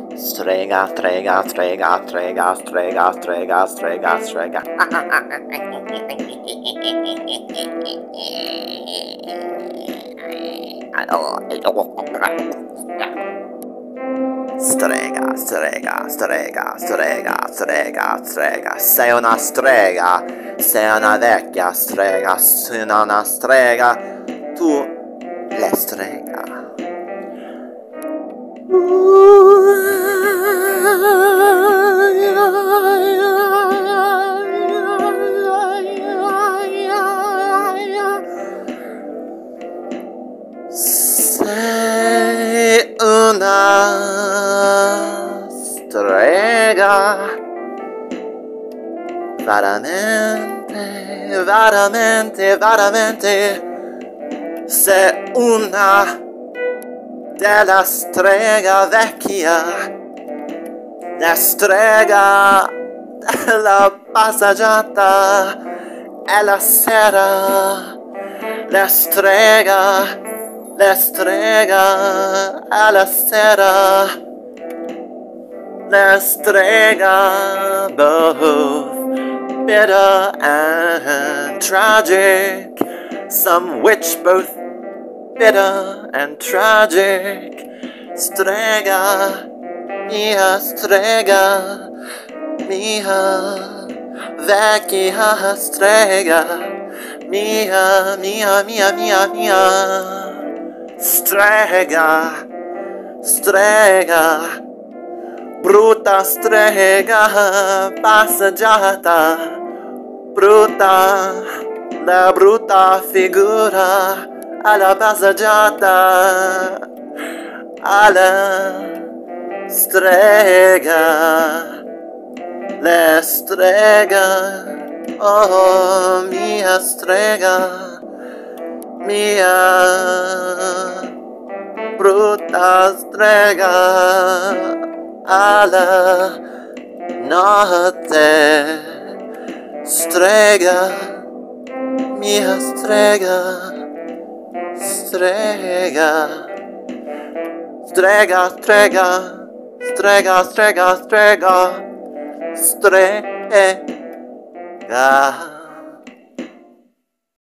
Strega, strega, strega, strega, strega, strega, strega, strega. Strega, strega, strega, strega, strega, strega. Sei una strega, sei una vecchia strega, sei una strega. Tu le strega. Sei una strega, veramente, veramente, veramente, sei una della strega vecchia, la strega della passeggiata e la sera, la strega alla sera, la strega, both bitter and tragic, some which both bitter and tragic. Strega, mia strega, mia vecchia strega, mia, mia, mia, mia, mia. Strega, strega, brutta strega, passeggiata, brutta, la brutta figura alla passeggiata, alla strega, le strega, oh mia strega, mia brutta strega alla notte, strega, mia strega, strega, strega, strega, strega, strega, strega, strega.